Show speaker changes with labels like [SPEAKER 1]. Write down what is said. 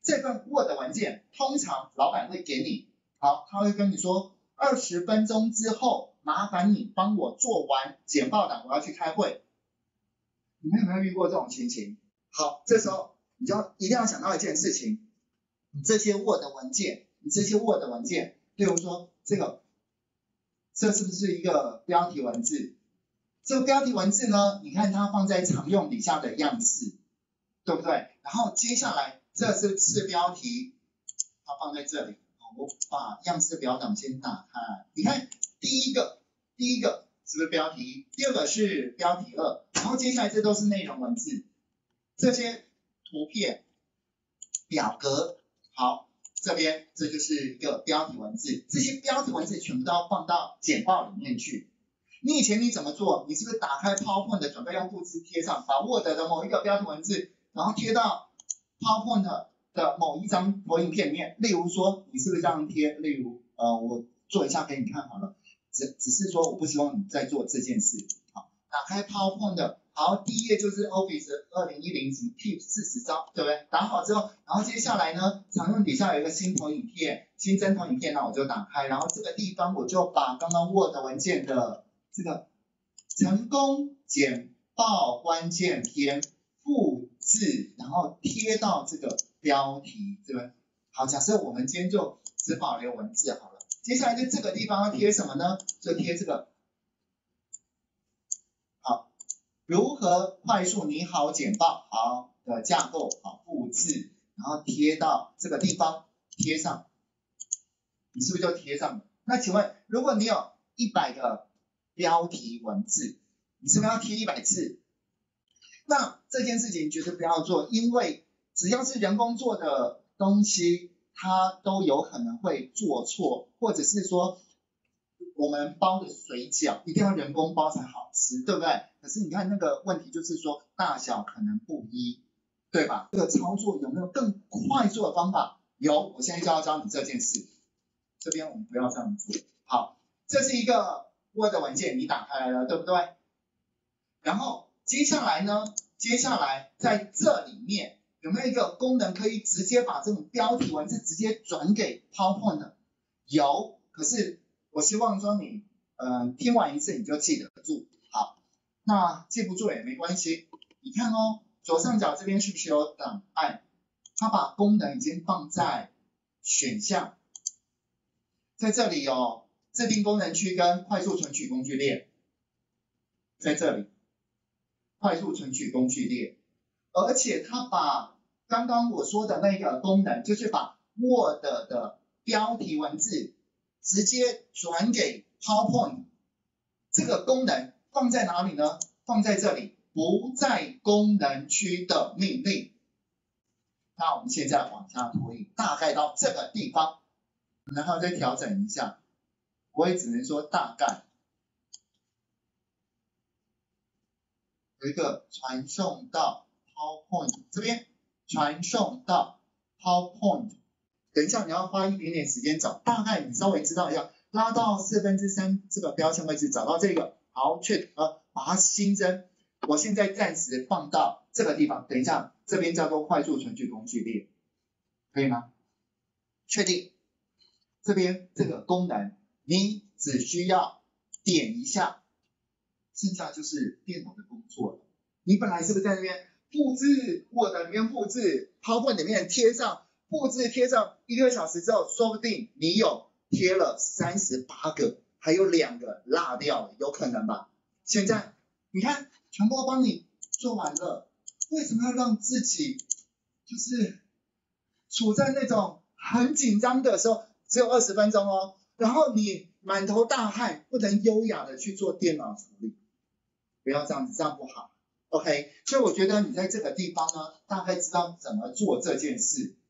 [SPEAKER 1] 这份 Word 文件通常老板会给你，好，他会跟你说20分钟之后，麻烦你帮我做完简报档，我要去开会。你们有没有遇过这种情形？好，这时候你就一定要想到一件事情，你这些 Word 文件，例如说这是不是一个标题文字？这个标题文字呢，你看它放在常用底下的样式，对不对？然后接下来这是次标题，它放在这里。我把样式表档先打开，你看第一个是不是标题？第二个是标题2，然后接下来这都是内容文字，这些图片、表格，好，这边这就是一个标题文字，这些标题文字全部都要放到简报里面去。你以前你怎么做？你是不是打开 PowerPoint 准备用复制贴上，把 Word 的某一个标题文字，然后贴到 PowerPoint 的某一张投影片里面？例如说，你是不是这样贴？例如，我做一下给你看好了，只是说我不希望你再做这件事。好，打开 PowerPoint， 好，第一页就是 Office 2010什么 Tips 40招，对不对？打好之后，然后接下来呢，常用底下有一个新投影片，新增投影片，那我就打开，然后这个地方我就把刚刚 Word 文件的这个成功简报关键篇复制，然后贴到这个标题这边。好，假设我们今天就只保留文字好了。接下来就这个地方要贴什么呢？就贴这个。好，如何快速拟好简报？好的架构，好复制，然后贴到这个地方，贴上。你是不是就贴上了？那请问，如果你有100个标题文字，你是不是要贴100次？那这件事情绝对不要做，因为只要是人工做的东西，它都有可能会做错，或者是说我们包的水饺一定要人工包才好吃，对不对？可是你看那个问题就是说大小可能不一，对吧？这个操作有没有更快速的方法？有，我现在就要教你这件事。这边我们不要这样做。好，这是一个 Word 文件，你打开来了，对不对？然后接下来呢？接下来在这里面有没有一个功能可以直接把这种标题文字直接转给 PowerPoint？ 有，可是我希望说你听完一次你就记得住。好，那记不住也没关系。你看哦，左上角这边是不是有档案？它把功能已经放在选项，在这里有制定功能区跟快速存取工具列，在这里。快速存取工具列，而且它把刚刚我说的那个功能，就是把 Word 的标题文字直接转给 PowerPoint， 这个功能放在哪里呢？放在这里，不在功能区的命令。那我们现在往下拖移，大概到这个地方，然后再调整一下，我也只能说大概。有一个传送到 PowerPoint 这边，传送到 PowerPoint。等一下你要花一点点时间找，大概你稍微知道一下，拉到3/4这个标签位置，找到这个，好，把它新增。我现在暂时放到这个地方，等一下这边叫做快速存取工具列，可以吗？确定。这边这个功能，你只需要点一下。剩下就是电脑的工作了。你本来是不是在那边复制 Word 里面复制 PowerPoint 里面贴上，复制贴上1个小时之后，说不定你有贴了38个，还有2个落掉了，有可能吧？现在你看全部都帮你做完了，为什么要让自己就是处在那种很紧张的时候？只有20分钟哦，然后你满头大汗，不能优雅的去做电脑处理。不要这样子，这样不好。OK， 所以我觉得你在这个地方呢，大概知道怎么做这件事。